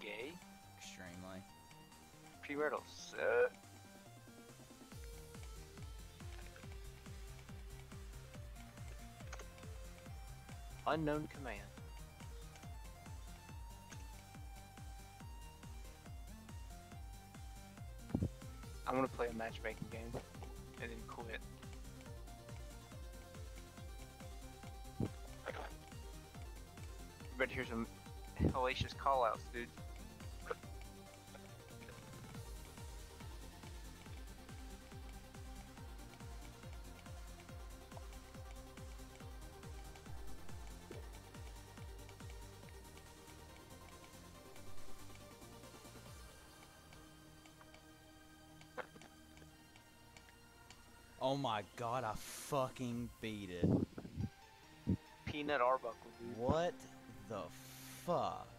gay? Extremely. Premarital. Unknown command. I want to play a matchmaking game and then quit. You better hear some hellacious callouts, dude. Oh my god, I fucking beat it. Peanut Arbuckle, dude. What the fuck?